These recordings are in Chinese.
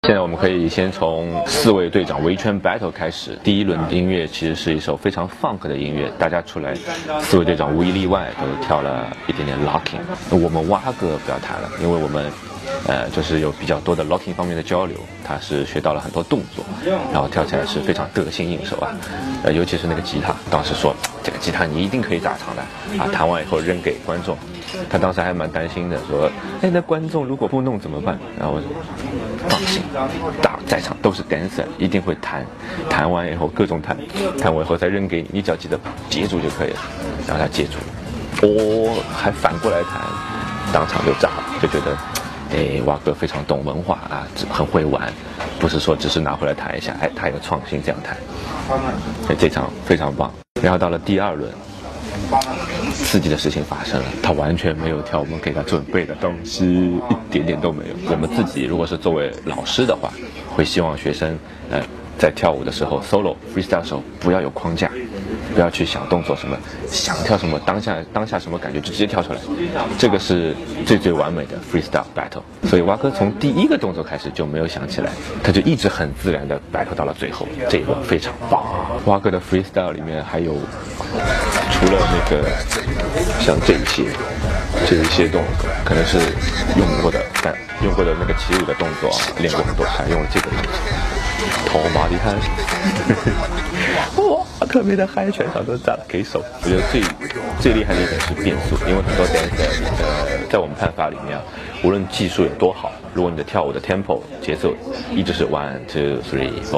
现在我们可以先从4位队长围圈 battle 开始。第一轮音乐其实是一首非常 funk 的音乐，大家出来4位队长无一例外都跳了一点点 locking。我们蛙哥不要谈了，因为我们就是有比较多的 locking 方面的交流，他是学到了很多动作，然后跳起来是非常得心应手啊。尤其是那个吉他，当时说这个吉他你一定可以打长的啊，弹完以后扔给观众。他当时还蛮担心的，说：“哎，那观众如果不弄怎么办？”然后我说：“放心，在场都是 dancer， 一定会弹，弹完以后各种弹，弹完以后再扔给你，你只要记得接住就可以了。”然后他接住了，还反过来弹，当场就炸了，就觉得，哎，蛙哥非常懂文化啊，很会玩，不是说只是拿回来弹一下，哎，他有创新这样弹，所以这场非常棒。然后到了第2轮。刺激的事情发生了，他完全没有跳我们给他准备的东西，一点点都没有。我们自己如果是作为老师的话，会希望学生在跳舞的时候 solo freestyle 的时候不要有框架，不要去想动作什么，想跳什么当下什么感觉就直接跳出来，这个是最完美的 freestyle battle。所以蛙哥从第1个动作开始就没有想起来，他就一直很自然的 battle 到了最后，这一轮非常棒。蛙哥的 freestyle 里面还有除了那个像这一些动作可能是用过的那个起舞的动作练过很多，还用了这个动作头马里汉，哇，特别的嗨，全场都炸了给手。我觉得最厉害的一点是变速，因为很多 dancer 在我们判法里面啊，无论技术有多好，如果你的跳舞的 tempo 节奏一直是 1 2 3 4 5 6 7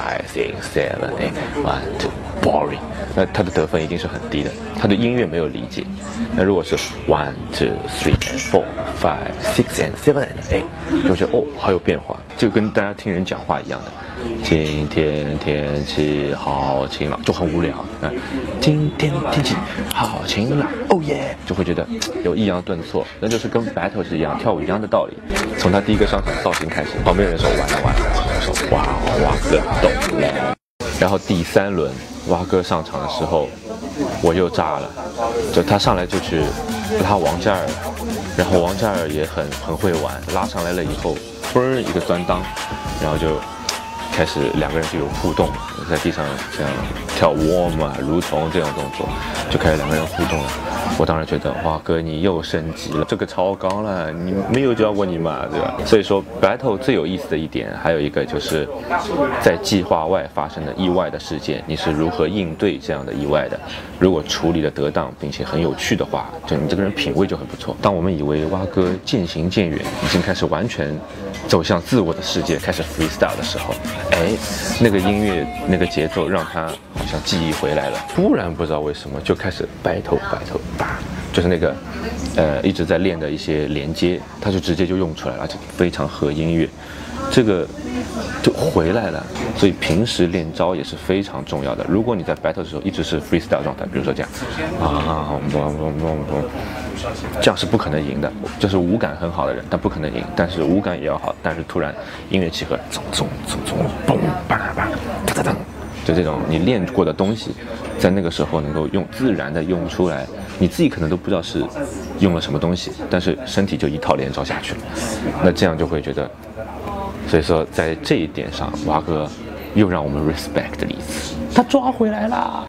8 1 2 boring， 那他的得分一定是很低的，他对音乐没有理解。那如果是1 2 3 4 5 6 7 8，就觉得好有变化，就跟大家听人讲话一样的。今天天气好晴朗，就很无聊。今天天气好晴朗，耶，就会觉得有抑扬顿挫，那就是跟 battle 是一样，跳舞一样的道理。从他第1个上场造型开始，旁边人说完了，我说哇哥懂了。然后第3轮蛙哥上场的时候，我又炸了，就他上来就去拉王嘉尔，然后王嘉尔也很会玩，拉上来了以后，一个钻裆，然后就开始2个人就有互动，在地上像跳 warm 啊、蠕虫这种动作，就开始2个人互动了。我当时觉得，哇哥你又升级了，这个超高了，你没有教过你嘛，对吧？所以说 battle 最有意思的一点，还有一个就是在计划外发生的意外的事件，你是如何应对这样的意外的？如果处理的得当并且很有趣的话，就你这个人品味就很不错。当我们以为蛙哥渐行渐远，已经开始完全走向自我的世界，开始 freestyle 的时候，那个音乐那个节奏让他好像记忆回来了，突然不知道为什么就开始 battle，就是那个一直在练的一些连接，他就直接就用出来了，而且非常合音乐，这个就回来了。所以平时练招也是非常重要的。如果你在 battle 的时候一直是 freestyle 状态，比如说这样这样是不可能赢的。就是五感很好的人，但不可能赢。但是五感也要好，但是突然音乐契合，嘣吧啦吧，哒哒哒，就这种你练过的东西，在那个时候能够自然的用出来，你自己可能都不知道是用了什么东西，但是身体就一套连招下去了。那这样就会觉得，所以说在这一点上，蛙哥又让我们 respect 了一次，他抓回来了。